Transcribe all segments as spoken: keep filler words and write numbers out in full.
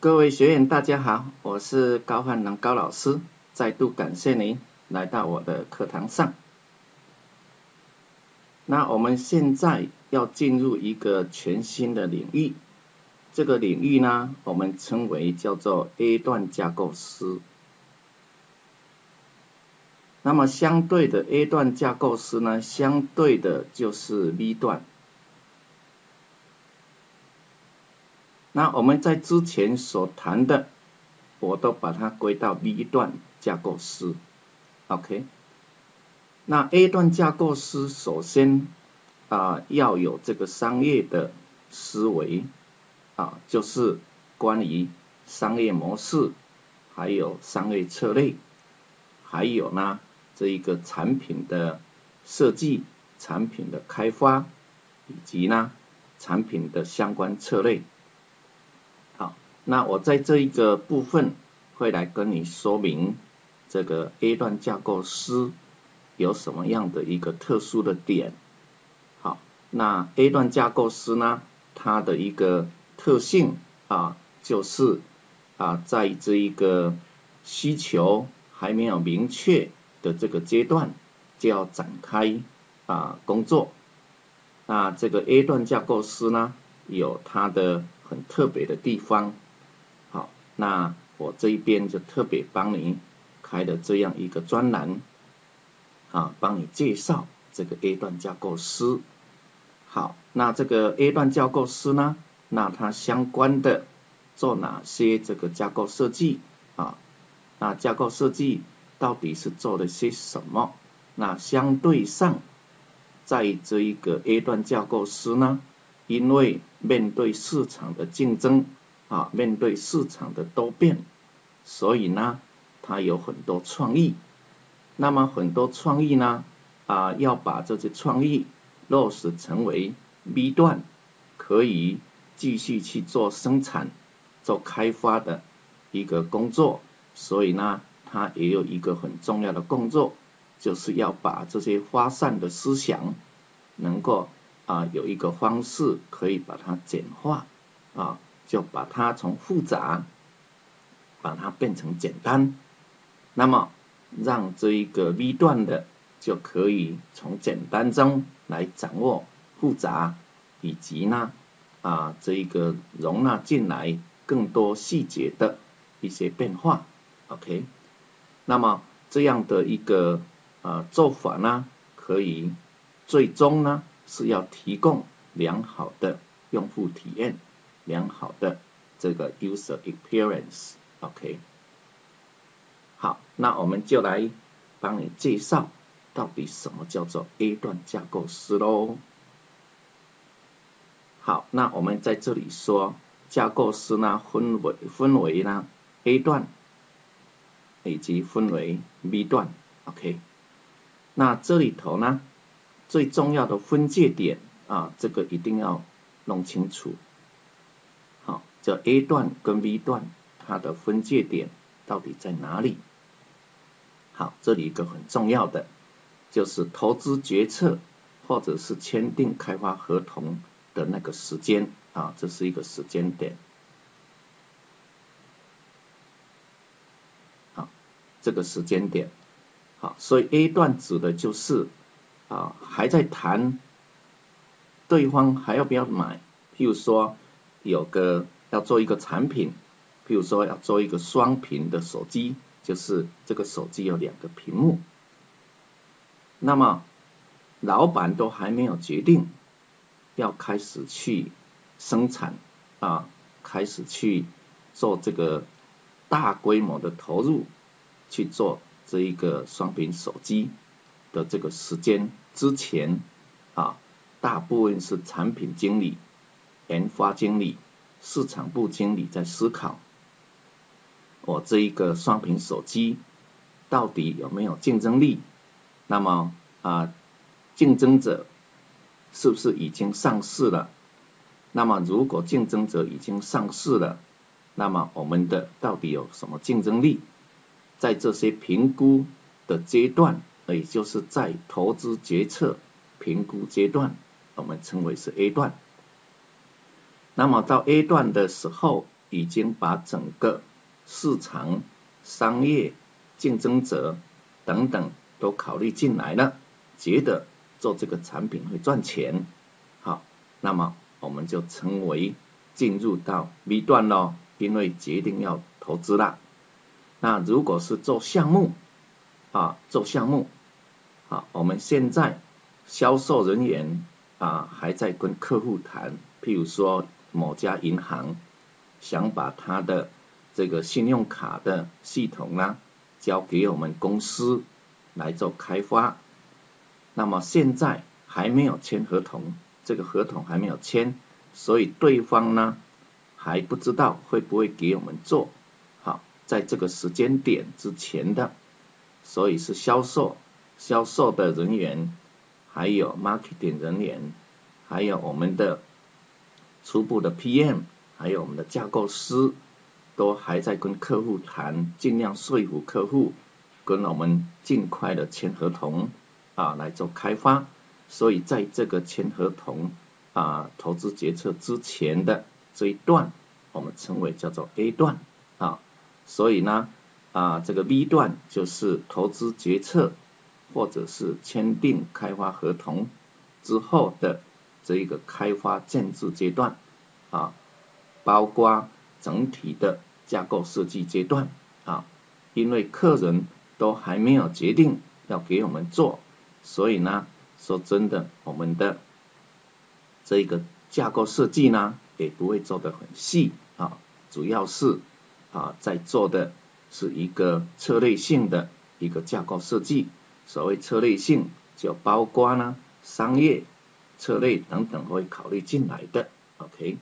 各位学员大家好，我是高汉能高老师，再度感谢您来到我的课堂上。那我们现在要进入一个全新的领域，这个领域呢，我们称为叫做 A 段架构师。那么相对的 A 段架构师呢，相对的就是 B 段。那我们在之前所谈的，我都把它归到 B 段架构师 ，OK。那 A 段架构师首先啊、呃、要有这个商业的思维啊，就是关于商业模式，还有商业策略，还有呢这一个产品的设计、产品的开发，以及呢产品的相关策略。好，那我在这一个部分会来跟你说明这个 A 段架构师有什么样的一个特殊的点。好，那 A 段架构师呢，它的一个特性啊，就是啊，在这一个需求还没有明确的这个阶段，就要展开啊工作。那这个 A 段架构师呢，有它的很特别的地方。好，那我这一边就特别帮你开了这样一个专栏啊，帮你介绍这个 A 段架构师。好，那这个 A 段架构师呢，那它相关的做哪些这个架构设计啊？那架构设计到底是做了些什么？那相对上，在这一个 A 段架构师呢，因为面对市场的竞争啊，面对市场的多变，所以呢，它有很多创意。那么很多创意呢，啊，要把这些创意落实成为 B 段，可以继续去做生产、做开发的一个工作。所以呢，它也有一个很重要的工作，就是要把这些发散的思想，能够啊有一个方式可以把它简化啊，就把它从复杂把它变成简单。那么让这一个 B 段的就可以从简单中来掌握复杂，以及呢啊这一个容纳进来更多细节的一些变化 ，OK。那么这样的一个啊做法呢，可以最终呢是要提供良好的用户体验，良好的这个 user experience，OK。好，那我们就来帮你介绍到底什么叫做 A 段架构师咯。好，那我们在这里说架构师呢分为分为呢 A 段以及分为 B 段 ，OK。那这里头呢最重要的分界点啊，这个一定要弄清楚。好，叫 A 段跟 B 段它的分界点到底在哪里？好，这里一个很重要的就是投资决策或者是签订开发合同的那个时间啊，这是一个时间点。好，这个时间点，好，所以 A 段指的就是啊还在谈对方还要不要买，譬如说有个要做一个产品，譬如说要做一个双屏的手机。就是这个手机有两个屏幕，那么老板都还没有决定要开始去生产啊，开始去做这个大规模的投入去做这一个双屏手机的这个时间之前啊，大部分是产品经理、研发经理、市场部经理在思考。我这一个双屏手机到底有没有竞争力？那么啊，竞争者是不是已经上市了？那么如果竞争者已经上市了，那么我们的到底有什么竞争力？在这些评估的阶段，也就是在投资决策评估阶段，我们称为是 A 段。那么到 A 段的时候， 已经把整个市场、商业、竞争者等等都考虑进来了，觉得做这个产品会赚钱，好，那么我们就称为进入到 B 段咯，因为决定要投资了。那如果是做项目啊，做项目啊，我们现在销售人员啊还在跟客户谈，譬如说某家银行想把他的这个信用卡的系统呢交给我们公司来做开发，那么现在还没有签合同，这个合同还没有签，所以对方呢还不知道会不会给我们做，好，在这个时间点之前的，所以是销售销售的人员，还有 marketing 人员，还有我们的初步的 P M， 还有我们的架构师，都还在跟客户谈，尽量说服客户跟我们尽快的签合同啊来做开发。所以在这个签合同啊投资决策之前的这一段，我们称为叫做 A 段啊。所以呢啊这个 B 段就是投资决策或者是签订开发合同之后的这一个开发建制阶段啊，包括整体的架构设计阶段啊，因为客人都还没有决定要给我们做，所以呢说真的，我们的这个架构设计呢也不会做得很细啊，主要是啊在做的是一个策略性的一个架构设计。所谓策略性就包括呢商业策略等等会考虑进来的 OK。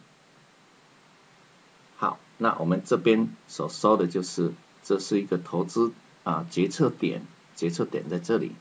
好，那我们这边所说的就是这是一个投资啊决策点，决策点在这里。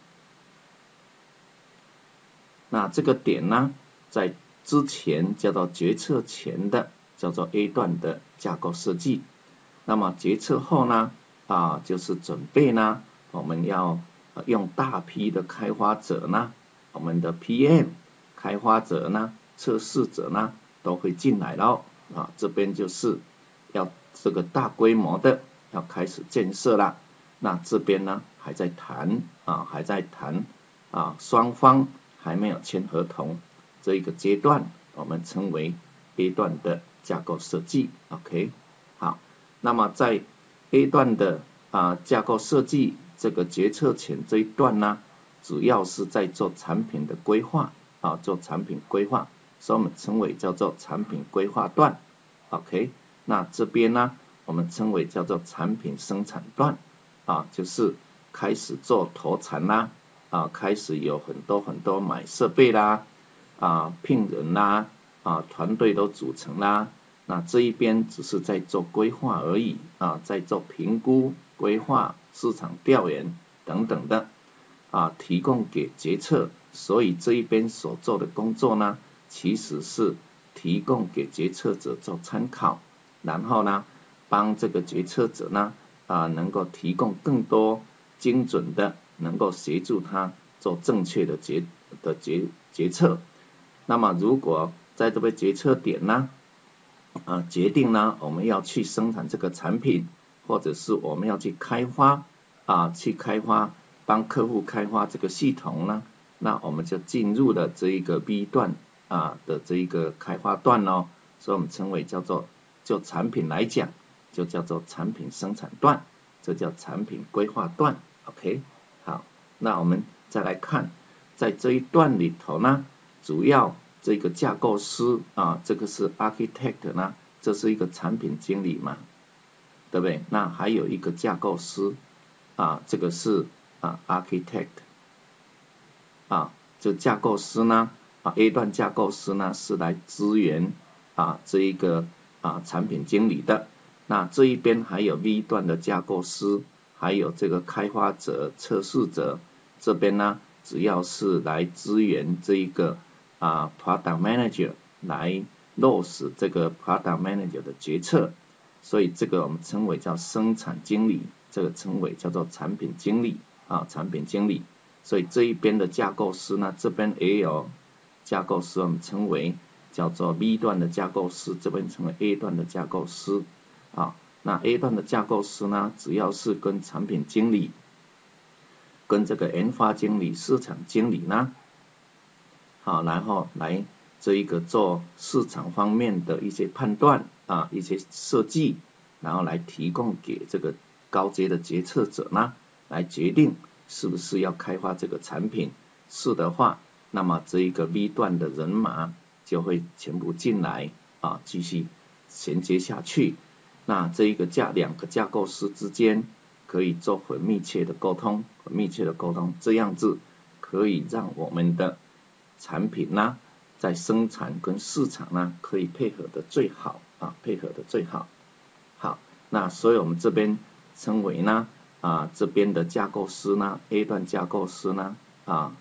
那这个点呢在之前叫做决策前的叫做 A 段的架构设计，那么决策后呢啊就是准备呢我们要用大批的开发者呢，我们的 P M 开发者呢，测试者呢都会进来了啊，这边就是要这个大规模的要开始建设了。那这边呢还在谈啊还在谈啊双方还没有签合同，这一个阶段我们称为 A 段的架构设计 OK。 好，那么在 A 段的啊架构设计这个决策前这一段呢，主要是在做产品的规划啊，做产品规划，所以我们称为叫做产品规划段 OK。 那这边呢我们称为叫做产品生产段啊，就是开始做投产啦啊，开始有很多很多买设备啦啊，聘人啦啊，团队都组成啦，那这一边只是在做规划而已啊，在做评估、规划、市场调研等等的啊，提供给决策。所以这一边所做的工作呢，其实是提供给决策者做参考，然后呢，帮这个决策者呢啊，能够提供更多精准的，能够协助他做正确的决的决决策。那么如果在这个决策点呢啊，决定呢我们要去生产这个产品，或者是我们要去开发啊，去开发帮客户开发这个系统呢，那我们就进入了这一个 B 段啊的这一个开发段哦，所以我们称为叫做就产品来讲就叫做产品生产段，这叫产品规划段 OK。 好，那我们再来看在这一段里头呢，主要这个架构师啊，这个是 architect 呢，这是一个产品经理嘛，对不对？那还有一个架构师啊，这个是啊 architect 啊，这架构师呢啊 A 段架构师呢是来支援啊这一个啊产品经理的。那这一边还有 B 段的架构师，还有这个开发者、测试者，这边呢只要是来支援这一个啊 product manager 来落实这个 product manager 的决策，所以这个我们称为叫生产经理，这个称为叫做产品经理啊产品经理。所以这一边的架构师呢，这边也有架构师，我们称为叫做 B 段的架构师，这边称为 A 段的架构师。 啊，那 A 段的架构师呢，只要是跟产品经理、跟这个研发经理、市场经理呢，好，然后来这一个做市场方面的一些判断啊，一些设计，然后来提供给这个高阶的决策者呢，来决定是不是要开发这个产品。是的话，那么这一个 B 段的人马就会全部进来啊，继续衔接下去。那这一个架两个架构师之间可以做很密切的沟通，很密切的沟通，这样子可以让我们的产品呢，在生产跟市场呢可以配合的最好啊，配合的最好。好，那所以我们这边称为呢啊这边的架构师呢 ，A 段架构师呢啊。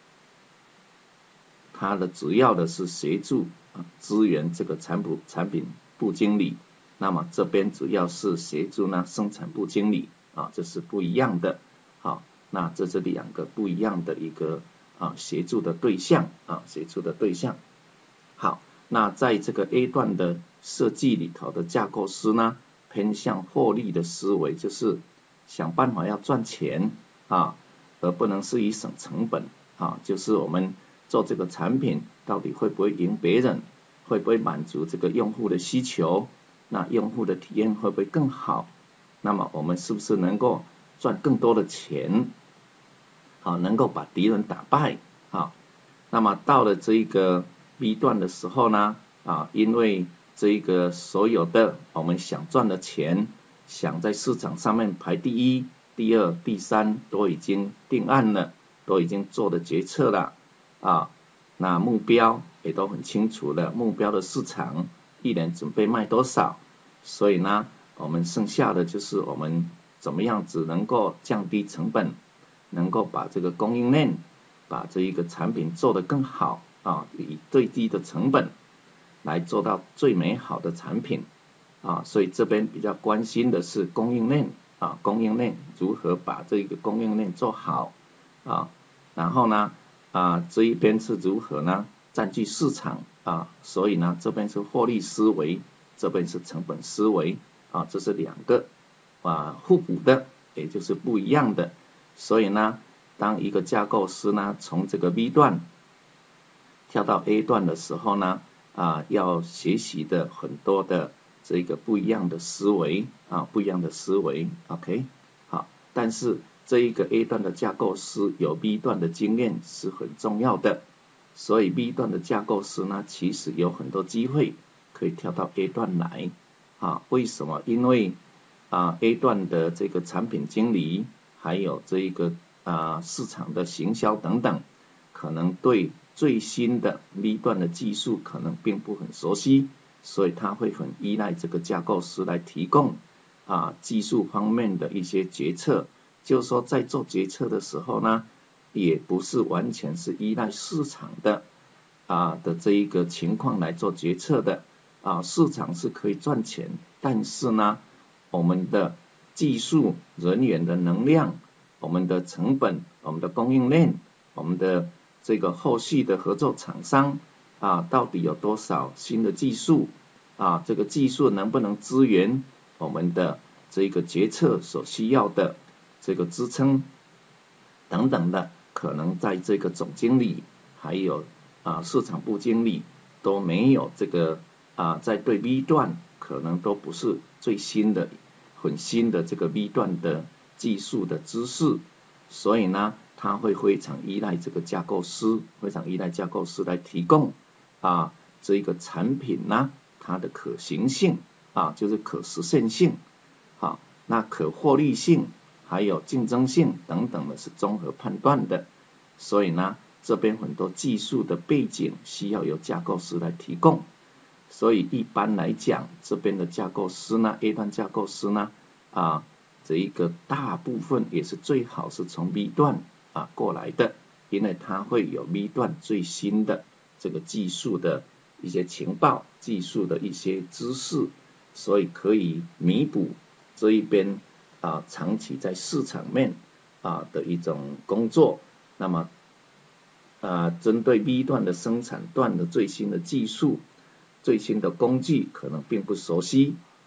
它的主要的是协助啊支援这个产品产品部经理，那么这边主要是协助呢生产部经理啊，这是不一样的。好，那这是两个不一样的一个啊协助的对象啊协助的对象。好，那在这个 A 段的设计里头的架构师呢，偏向获利的思维，就是想办法要赚钱啊，而不能是以省成本啊，就是我们做这个产品到底会不会赢别人，会不会满足这个用户的需求，那用户的体验会不会更好，那么我们是不是能够赚更多的钱，好，能够把敌人打败。好，那么到了这一个 B 段的时候呢，啊，因为这一个所有的我们想赚的钱，想在市场上面排第一、第二、第三都已经定案了，都已经做的决策了。啊，那目标也都很清楚了，目标的市场一年准备卖多少，所以呢，我们剩下的就是我们怎么样子能够降低成本，能够把这个供应链，把这一个产品做得更好啊，以最低的成本来做到最美好的产品啊，所以这边比较关心的是供应链啊，供应链如何把这个供应链做好啊，然后呢。啊，这一边是如何呢？占据市场啊，所以呢，这边是获利思维，这边是成本思维啊，这是两个啊互补的，也就是不一样的。所以呢，当一个架构师呢从这个 B 段跳到 A 段的时候呢，啊，要学习的很多的这个不一样的思维啊，不一样的思维 ，OK， 好，但是。这一个 A 段的架构师有 B 段的经验是很重要的，所以 B 段的架构师呢，其实有很多机会可以跳到 A 段来啊。为什么？因为啊 A 段的这个产品经理，还有这一个啊市场的行销等等，可能对最新的 B 段的技术可能并不很熟悉，所以他会很依赖这个架构师来提供啊技术方面的一些决策。就是说，在做决策的时候呢，也不是完全是依赖市场的啊的这一个情况来做决策的啊，市场是可以赚钱，但是呢，我们的技术人员的能量、我们的成本、我们的供应链、我们的这个后续的合作厂商啊，到底有多少新的技术啊？这个技术能不能支援我们的这个决策所需要的？这个支撑等等的，可能在这个总经理还有啊市场部经理都没有这个啊在对 B 段可能都不是最新的很新的这个 B 段的技术的知识，所以呢他会非常依赖这个架构师，非常依赖架构师来提供啊这个产品呢它的可行性啊就是可实现性，好，那可获利性。还有竞争性等等的是综合判断的，所以呢，这边很多技术的背景需要由架构师来提供，所以一般来讲，这边的架构师呢 ，A 段架构师呢，啊，这一个大部分也是最好是从 B 段啊过来的，因为它会有 B 段最新的这个技术的一些情报、技术的一些知识，所以可以弥补这一边。啊，长期在市场面啊的一种工作，那么啊，针对 B 段的生产段的最新的技术、最新的工具可能并不熟悉，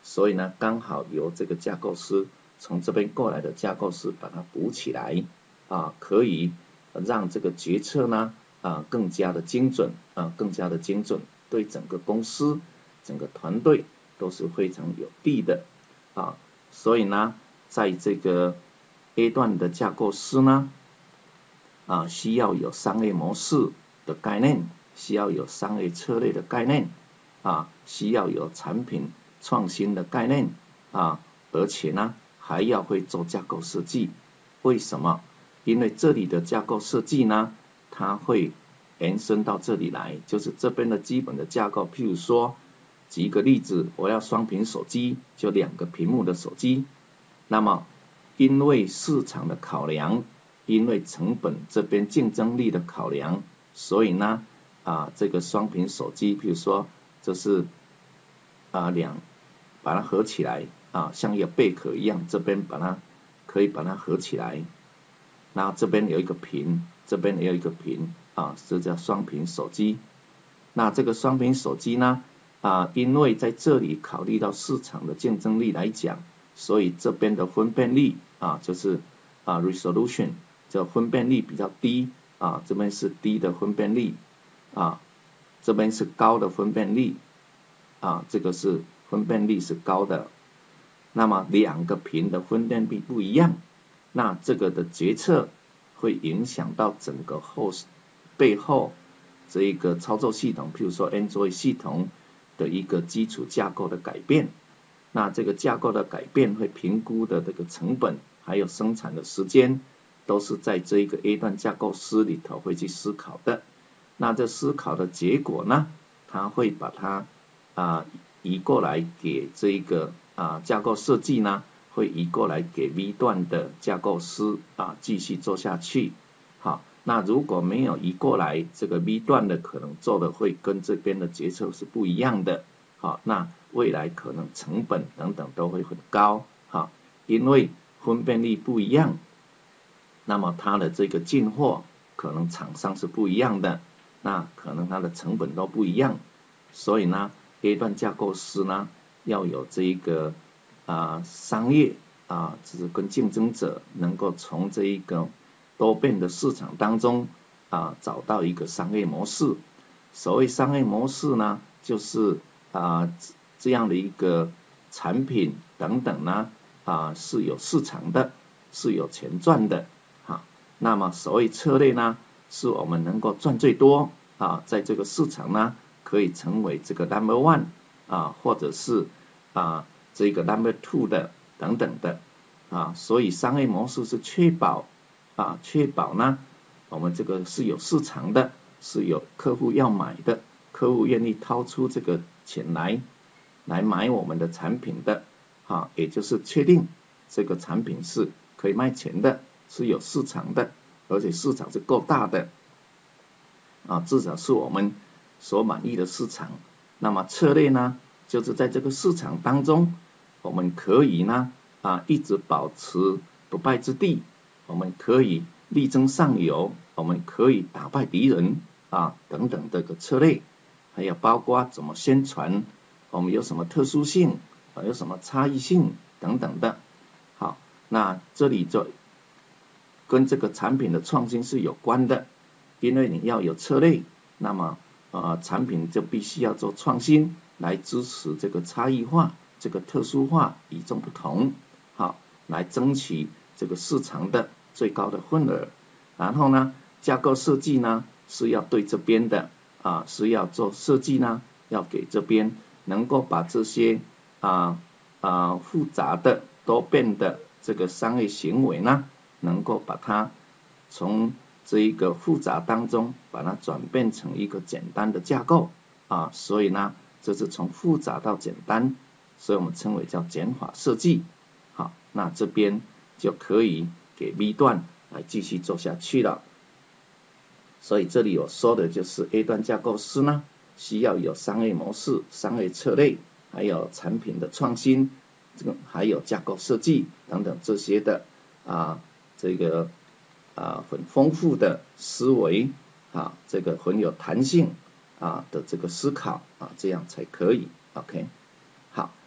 所以呢，刚好由这个架构师从这边过来的架构师把它补起来啊，可以让这个决策呢啊更加的精准啊，更加的精准，对整个公司、整个团队都是非常有利的啊。所以呢，在这个 A 段的架构师呢啊，需要有商业模式的概念，需要有商业策略的概念啊，需要有产品创新的概念啊，而且呢还要会做架构设计。为什么？因为这里的架构设计呢，它会延伸到这里来，就是这边的基本的架构。譬如说，举一个例子，我要双屏手机，就两个屏幕的手机。那么，因为市场的考量，因为成本这边竞争力的考量，所以呢，啊，这个双屏手机，譬如说，这是啊两，把它合起来啊，像一个贝壳一样，这边把它可以把它合起来，然后这边有一个屏，这边也有一个屏啊，这叫双屏手机。那这个双屏手机呢，啊，因为在这里考虑到市场的竞争力来讲，所以这边的分辨率啊，就是啊 resolution， 这分辨率比较低啊，这边是低的分辨率啊，这边是高的分辨率啊，这个是分辨率是高的。那么两个屏的分辨率不一样，那这个的决策会影响到整个后背后这一个操作系统，譬如说 Android 系统的一个基础架构的改变。那这个架构的改变会评估的这个成本，还有生产的时间，都是在这一个 A 段架构师里头会去思考的。那这思考的结果呢，他会把它啊移过来给这一个啊架构设计呢，会移过来给 B 段的架构师啊继续做下去。好，那如果没有移过来，这个 B 段的可能做的会跟这边的决策是不一样的。好，那未来可能成本等等都会很高，好，因为分辨率不一样，那么它的这个进货可能厂商是不一样的，那可能它的成本都不一样，所以呢 A 段架构师呢要有这一个啊、呃、商业啊，就是跟竞争者能够从这一个多变的市场当中啊找到一个商业模式。所谓商业模式呢，就是啊，这样的一个产品等等呢，啊是有市场的，是有钱赚的，哈。那么所谓策略呢，是我们能够赚最多啊，在这个市场呢，可以成为这个 number one 啊，或者是啊这个 number two 的等等的啊。所以商业模式是确保啊，确保呢，我们这个是有市场的，是有客户要买的，客户愿意掏出这个钱来来买我们的产品的，啊，也就是确定这个产品是可以卖钱的，是有市场的，而且市场是够大的，啊，至少是我们所满意的市场。那么策略呢，就是在这个市场当中，我们可以呢啊一直保持不败之地，我们可以力争上游，我们可以打败敌人啊等等这个策略，还有包括怎么宣传，我们有什么特殊性，啊有什么差异性等等的。好，那这里就跟这个产品的创新是有关的，因为你要有策略，那么呃产品就必须要做创新，来支持这个差异化、这个特殊化、与众不同，好，来争取这个市场的最高的份额。然后呢，架构设计呢是要对这边的啊，是要做设计呢，要给这边能够把这些啊啊复杂的多变的这个商业行为呢，能够把它从这一个复杂当中把它转变成一个简单的架构啊，所以呢，这是从复杂到简单，所以我们称为叫减法设计。好，那这边就可以给 B 段来继续做下去了。所以这里我说的就是 A 段架构师呢，需要有商业模式、商业策略，还有产品的创新，这个还有架构设计等等这些的啊，这个啊很丰富的思维啊，这个很有弹性啊的这个思考啊，这样才可以。OK， 好，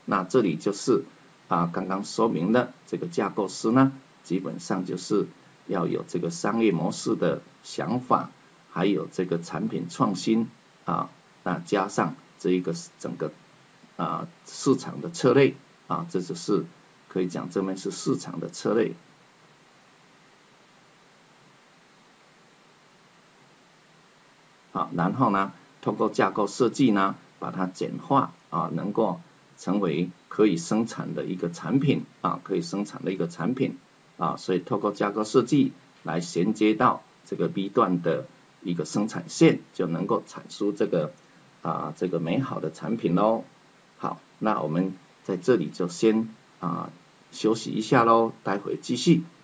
那这里就是啊刚刚说明的这个架构师呢，基本上就是要有这个商业模式的想法，还有这个产品创新啊，那加上这一个整个啊市场的策略啊，这就是可以讲这边是市场的策略。好，然后呢，通过架构设计呢，把它简化啊，能够成为可以生产的一个产品啊，可以生产的一个产品啊，所以透过架构设计来衔接到这个 B 段的一个生产线，就能够产出这个啊这个美好的产品咯。好，那我们在这里就先啊休息一下咯，待会继续。